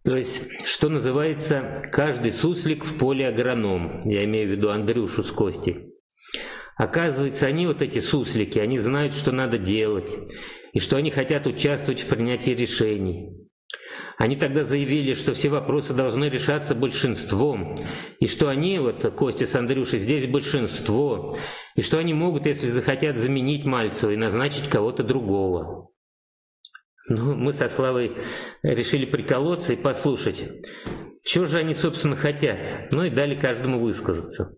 То есть, что называется, каждый суслик в поле агроном. Я имею в виду Андрюшу с Костей. Оказывается, они, вот эти суслики, они знают, что надо делать, и что они хотят участвовать в принятии решений. Они тогда заявили, что все вопросы должны решаться большинством, и что они, вот Костя с Андрюшей, здесь большинство, и что они могут, если захотят, заменить Мальцева и назначить кого-то другого. Ну, мы со Славой решили приколоться и послушать, что же они, собственно, хотят, ну и дали каждому высказаться.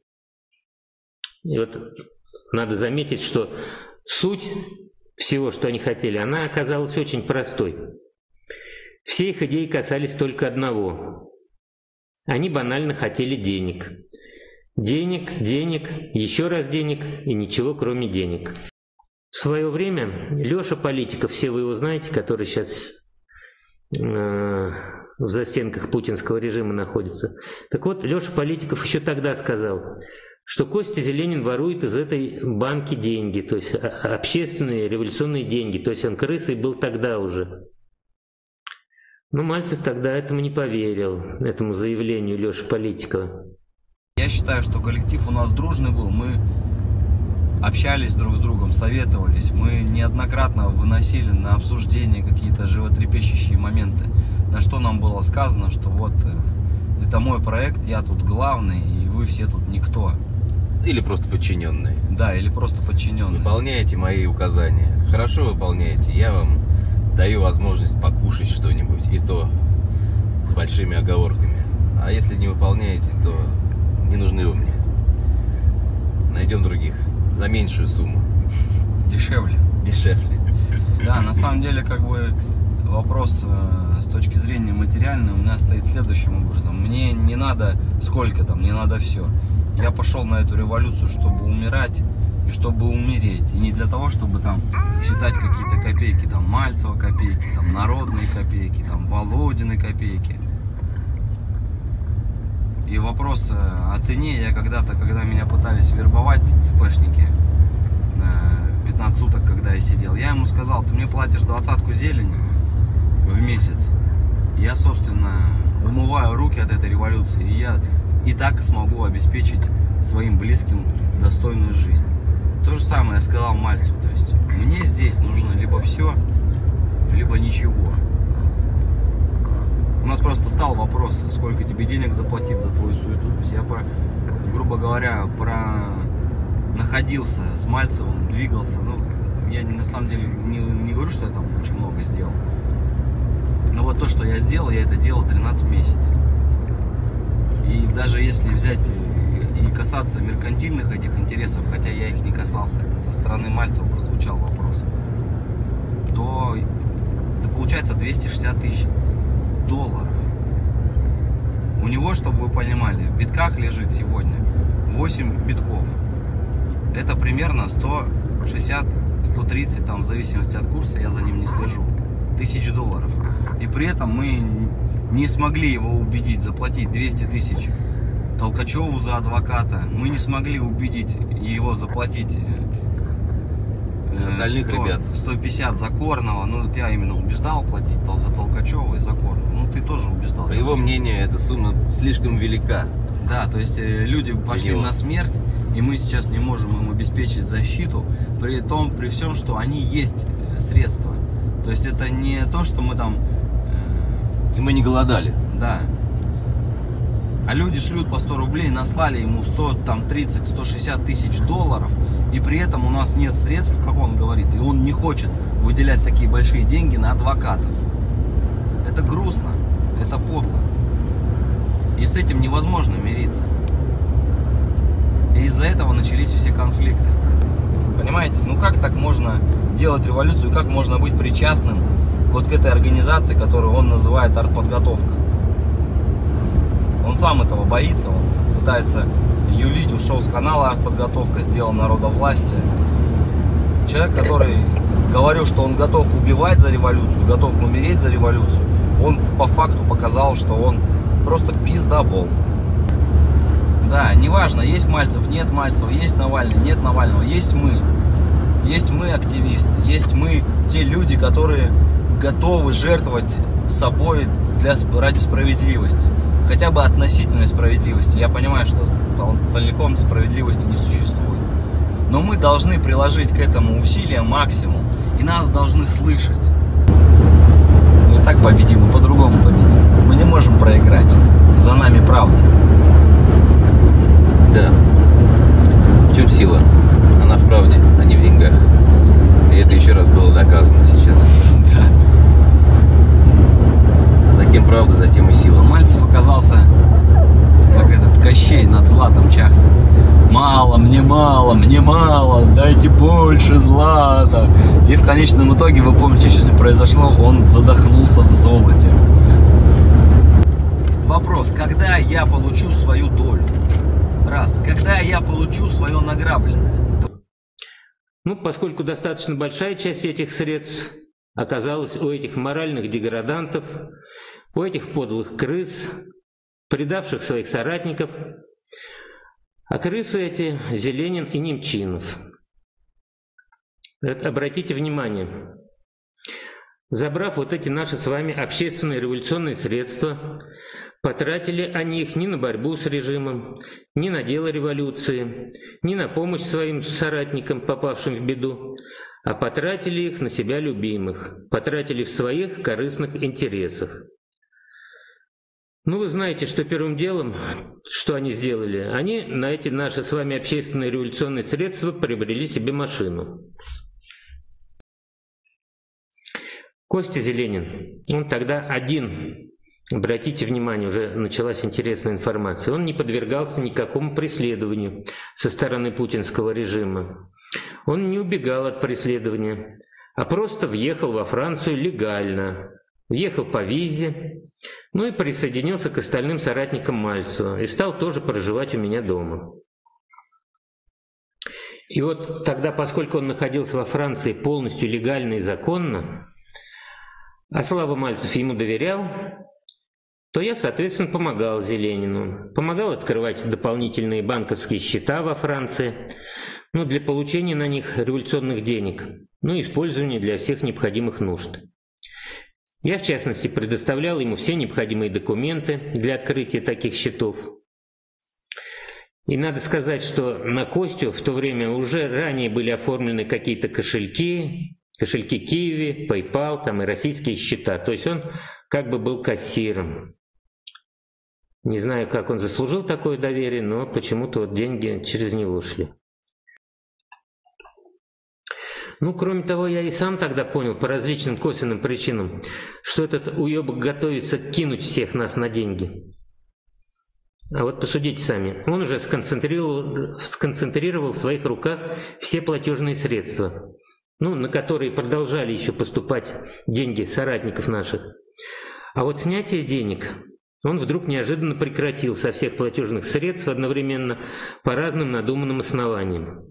И вот надо заметить, что суть всего, что они хотели, она оказалась очень простой. Все их идеи касались только одного. Они банально хотели денег. Денег, денег, еще раз денег и ничего кроме денег. В свое время Леша Политиков, все вы его знаете, который сейчас в застенках путинского режима находится. Так вот, Леша Политиков еще тогда сказал, что Костя Зеленин ворует из этой банки деньги, то есть общественные революционные деньги, то есть он крысой был тогда уже. Но Мальцев тогда этому не поверил, этому заявлению Леши Политикова. Я считаю, что коллектив у нас дружный был, мы общались друг с другом, советовались, мы неоднократно выносили на обсуждение какие-то животрепещущие моменты, на что нам было сказано, что вот это мой проект, я тут главный, и вы все тут никто. Или просто подчиненные. Да, или просто подчиненные. Выполняете мои указания. Хорошо выполняете, я вам даю возможность покушать что-нибудь, и то с большими оговорками. А если не выполняете, то не нужны вы мне. Найдем других за меньшую сумму. Дешевле. Дешевле. Да, на самом деле, как бы вопрос с точки зрения материальной у меня стоит следующим образом. Мне не надо сколько там, мне надо все. Я пошел на эту революцию, чтобы умирать и чтобы умереть. И не для того, чтобы там считать какие-то копейки, там Мальцева копейки, там народные копейки, там Володины копейки. И вопрос о цене, я когда-то, когда меня пытались вербовать ЦПшники, 15 суток, когда я сидел, я ему сказал, ты мне платишь 20-ку зелени в месяц. Я, собственно, умываю руки от этой революции, и я и так смогу обеспечить своим близким достойную жизнь. То же самое я сказал Мальцеву, то есть мне здесь нужно либо все, либо ничего. У нас просто стал вопрос, сколько тебе денег заплатить за твою суету. То есть я, грубо говоря, находился с Мальцевым, двигался. Ну, я на самом деле не говорю, что я там очень много сделал. Но вот то, что я сделал, я это делал 13 месяцев. И даже если взять и касаться меркантильных этих интересов, хотя я их не касался, это со стороны Мальцева прозвучал вопрос, то это получается 260 тысяч долларов. У него, чтобы вы понимали, в битках лежит сегодня 8 битков. Это примерно 160-130, там, в зависимости от курса, я за ним не слежу, тысяч долларов. И при этом мы не смогли его убедить заплатить 200 тысяч Толкачеву за адвоката. Мы не смогли убедить его заплатить остальных ребят 150 за Корнова. Ну, я именно убеждал платить за Толкачева и за Корнова. Ну, ты тоже убеждал. По его мнению, эта сумма слишком велика. Да, то есть люди пошли на смерть, и мы сейчас не можем им обеспечить защиту, при всем, что они есть средства. То есть это не то, что мы там... И мы не голодали. Да. А люди шлют по 100 рублей, наслали ему 130-160 тысяч долларов, и при этом у нас нет средств, как он говорит, и он не хочет выделять такие большие деньги на адвокатов. Это грустно, это подло. И с этим невозможно мириться. И из-за этого начались все конфликты. Понимаете, ну как так можно делать революцию, как можно быть причастным вот к этой организации, которую он называет артподготовка? Он сам этого боится, он пытается юлить, ушел с канала артподготовка, сделал народовластие. Человек, который говорил, что он готов убивать за революцию, готов умереть за революцию, он по факту показал, что он просто пиздобол. Да, неважно, есть Мальцев, нет Мальцева, есть Навальный, нет Навального, есть мы. Есть мы активисты, есть мы те люди, которые готовы жертвовать собой ради справедливости. Хотя бы относительной справедливости. Я понимаю, что целиком справедливости не существует. Но мы должны приложить к этому усилия максимум. И нас должны слышать. Мы так победим, мы по-другому победим. Мы не можем проиграть. За нами правда. Да. В чем сила? Она в правде, а не в деньгах. И это еще раз было доказано сейчас. Да. За кем правда, за тем и сила. Мальцев оказался, как этот Кощей над златом чахнет. Мало, мне мало, дайте больше злата. И в конечном итоге, вы помните, что с ним произошло, он задохнулся в золоте. Вопрос, когда я получу свою долю? Раз, когда я получу свое награбленное? Ну, поскольку достаточно большая часть этих средств оказалась у этих моральных деградантов, у этих подлых крыс, предавших своих соратников, а крысы эти Зеленин и Немчинов. Обратите внимание, забрав вот эти наши с вами общественные революционные средства, потратили они их ни на борьбу с режимом, ни на дело революции, ни на помощь своим соратникам, попавшим в беду, а потратили их на себя любимых, потратили в своих корыстных интересах. Ну, вы знаете, что первым делом, что они сделали, они на эти наши с вами общественные революционные средства приобрели себе машину. Костя Зеленин, он тогда один, обратите внимание, уже началась интересная информация, он не подвергался никакому преследованию со стороны путинского режима. Он не убегал от преследования, а просто въехал во Францию легально, въехал по визе, ну и присоединился к остальным соратникам Мальцева и стал тоже проживать у меня дома. И вот тогда, поскольку он находился во Франции полностью легально и законно, а Слава Мальцев ему доверял, то я, соответственно, помогал Зеленину. Помогал открывать дополнительные банковские счета во Франции, ну, для получения на них революционных денег, ну и использования для всех необходимых нужд. Я, в частности, предоставлял ему все необходимые документы для открытия таких счетов. И надо сказать, что на Костю в то время уже ранее были оформлены какие-то кошельки Киви, PayPal, там и российские счета. То есть он как бы был кассиром. Не знаю, как он заслужил такое доверие, но почему-то вот деньги через него шли. Ну, кроме того, я и сам тогда понял по различным косвенным причинам, что этот уебок готовится кинуть всех нас на деньги. А вот посудите сами, он уже сконцентрировал в своих руках все платежные средства, ну, на которые продолжали еще поступать деньги соратников наших. А вот снятие денег он вдруг неожиданно прекратил со всех платежных средств одновременно по разным надуманным основаниям.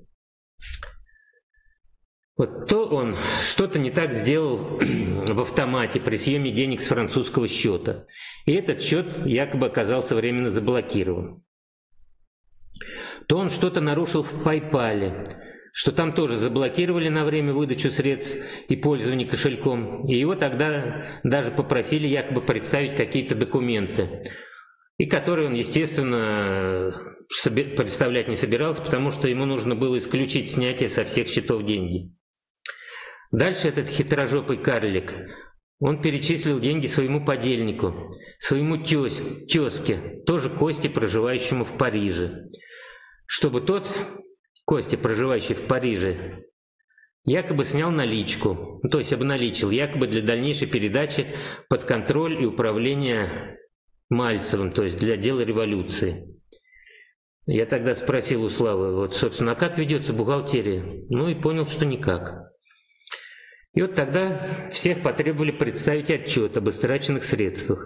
Вот то он что-то не так сделал в автомате при съеме денег с французского счета, и этот счет якобы оказался временно заблокирован. То он что-то нарушил в PayPal, что там тоже заблокировали на время выдачу средств и пользования кошельком, и его тогда даже попросили якобы представить какие-то документы, и которые он, естественно, представлять не собирался, потому что ему нужно было исключить снятие со всех счетов деньги. Дальше этот хитрожопый карлик, он перечислил деньги своему подельнику, своему тезке, тоже Косте, проживающему в Париже, чтобы тот, Костя, проживающий в Париже, якобы снял наличку, то есть обналичил, якобы для дальнейшей передачи под контроль и управление Мальцевым, то есть для дела революции. Я тогда спросил у Славы, вот, собственно, а как ведется бухгалтерия? Ну и понял, что никак. И вот тогда всех потребовали представить отчет об истраченных средствах.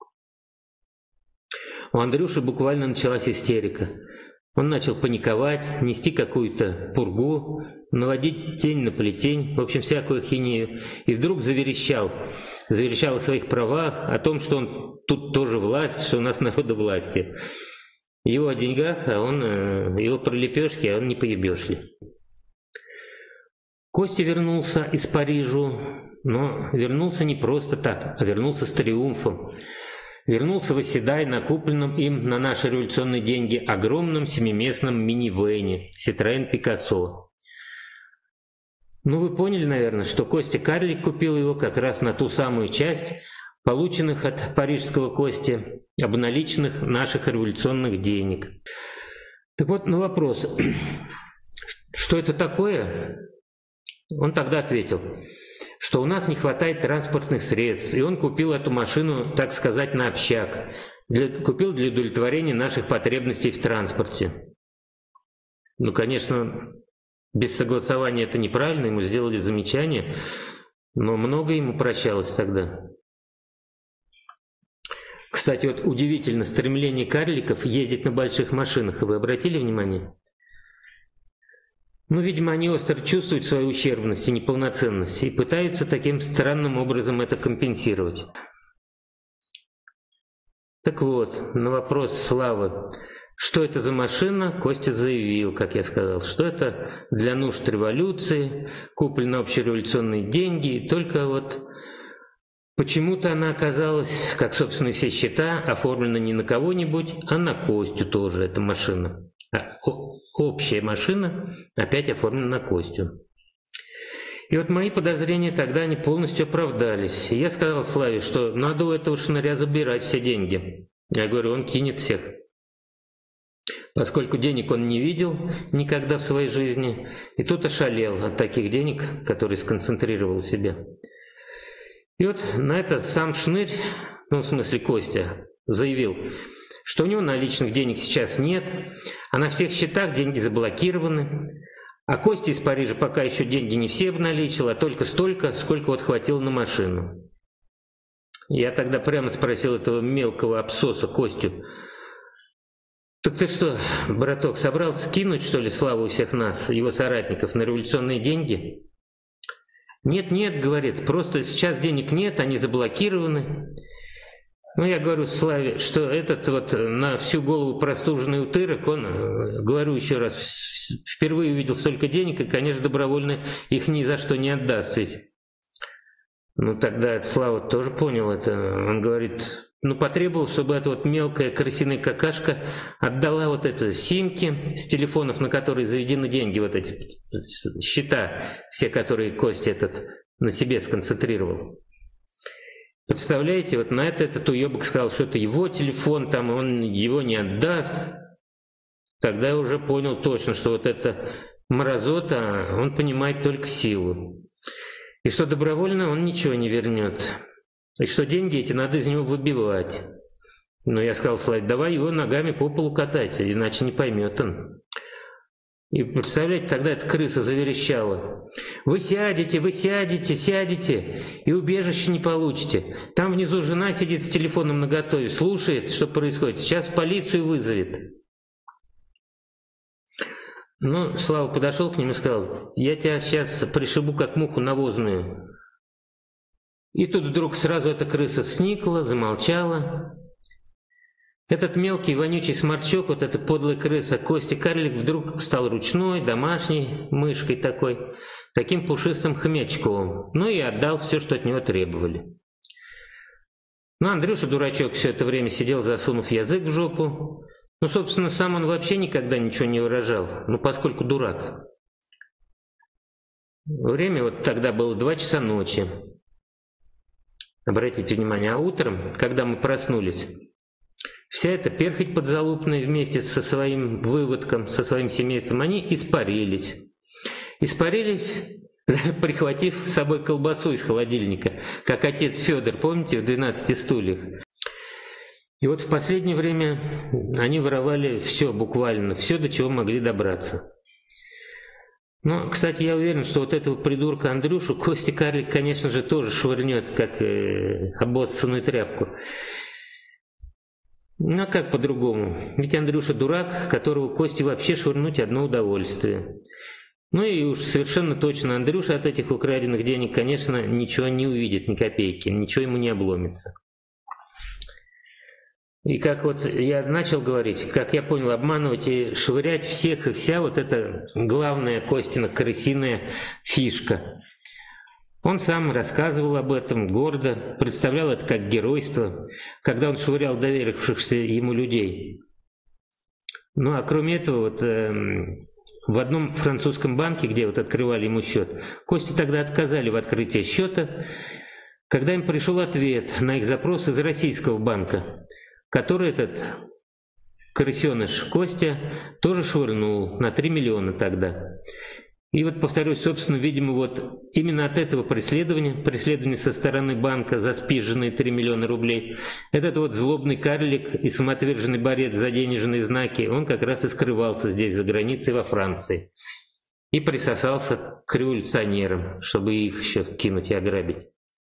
У Андрюши буквально началась истерика. Он начал паниковать, нести какую-то пургу, наводить тень на плетень, в общем, всякую ахинею. И вдруг заверещал о своих правах, о том, что он тут тоже власть, что у нас народовластие. Его о деньгах, а он, его про лепешки, а он не поебешь ли. Костя вернулся из Парижа Но вернулся не просто так, а вернулся с триумфом. Вернулся восседая на купленном им на наши революционные деньги огромном семиместном минивэне Citroën Picasso. Ну вы поняли, наверное, что Костя Карлик купил его как раз на ту самую часть полученных от парижского Кости обналиченных наших революционных денег. Так вот, на вопрос, что это такое, он тогда ответил, что у нас не хватает транспортных средств, и он купил эту машину, так сказать, на общак, купил для удовлетворения наших потребностей в транспорте. Ну, конечно, без согласования это неправильно, ему сделали замечание, но многое ему прощалось тогда. Кстати, вот удивительно, стремление карликов ездить на больших машинах, вы обратили внимание? Ну, видимо, они остро чувствуют свою ущербность и неполноценность и пытаются таким странным образом это компенсировать. Так вот, на вопрос Славы, что это за машина, Костя заявил, как я сказал, что это для нужд революции, куплена общереволюционные деньги, и только вот почему-то она оказалась, как, собственно, все счета, оформлена не на кого-нибудь, а на Костю тоже, эта машина. Общая машина опять оформлена на Костю. И вот мои подозрения тогда они полностью оправдались. И я сказал Славе, что надо у этого шныря забирать все деньги. Я говорю, он кинет всех. Поскольку денег он не видел никогда в своей жизни, и тут ошалел от таких денег, которые сконцентрировал в себе. И вот на это сам шнырь, ну в смысле Костя, заявил, что у него наличных денег сейчас нет, а на всех счетах деньги заблокированы, а Костя из Парижа пока еще деньги не все обналичил, а только столько, сколько вот хватило на машину. Я тогда прямо спросил этого мелкого абсоса Костю, так ты что, браток, собрался кинуть, что ли, Славу у всех нас, его соратников, на революционные деньги? Нет, говорит, просто сейчас денег нет, они заблокированы. Ну, я говорю Славе, что этот вот на всю голову простуженный утырок, он, говорю еще раз, впервые увидел столько денег и, конечно, добровольно их ни за что не отдаст ведь. Ну, тогда Слава тоже понял это. Он говорит, ну, потребовал, чтобы эта вот мелкая крысиная какашка отдала вот это симки с телефонов, на которые заведены деньги, вот эти счета, все, которые Костя этот на себе сконцентрировал. Представляете, вот на это этот уебок сказал, что это его телефон, там он его не отдаст. Тогда я уже понял точно, что вот эта мразота, он понимает только силу. И что добровольно он ничего не вернет. И что деньги эти надо из него выбивать. Но я сказал Славе, давай его ногами по полу катать, иначе не поймет он. И представляете, тогда эта крыса заверещала. Вы сядете, и убежище не получите. Там внизу жена сидит с телефоном наготове, слушает, что происходит. Сейчас полицию вызовет. Ну, Слава подошел к нему и сказал, я тебя сейчас пришибу как муху навозную. И тут вдруг сразу эта крыса сникла, замолчала. Этот мелкий вонючий сморчок, вот эта подлая крыса, Костя Карлик, вдруг стал ручной, домашней мышкой такой, таким пушистым хомячком. Ну и отдал все, что от него требовали. Ну, Андрюша, дурачок, все это время сидел, засунув язык в жопу. Ну, собственно, сам он вообще никогда ничего не выражал, ну, поскольку дурак. Время вот тогда было 2 часа ночи. Обратите внимание, а утром, когда мы проснулись, вся эта перхоть подзалупная вместе со своим выводком, со своим семейством, они испарились. Испарились, даже прихватив с собой колбасу из холодильника, как отец Федор, помните, в 12 стульях. И вот в последнее время они воровали все, буквально, все, до чего могли добраться. Но, кстати, я уверен, что вот этого придурка Андрюшу Костя Карлик, конечно же, тоже швырнет, как обоссанную тряпку. Ну а как по-другому? Ведь Андрюша дурак, которого Косте вообще швырнуть одно удовольствие. Ну и уж совершенно точно Андрюша от этих украденных денег, конечно, ничего не увидит, ни копейки, ничего ему не обломится. И как вот я начал говорить, как я понял, обманывать и швырять всех и вся, вот это главная Костина крысиная фишка. Он сам рассказывал об этом гордо, представлял это как геройство, когда он швырял доверившихся ему людей. Ну а кроме этого, вот, в одном французском банке, где вот открывали ему счет, Косте тогда отказали в открытии счета, когда им пришел ответ на их запрос из российского банка, который этот крысеныш Костя тоже швырнул на 3 миллиона тогда. И вот, повторюсь, собственно, видимо, вот именно от этого преследования со стороны банка за спизженные 3 миллиона рублей, этот вот злобный карлик и самоотверженный борец за денежные знаки, он как раз и скрывался здесь, за границей, во Франции. И присосался к революционерам, чтобы их еще кинуть и ограбить.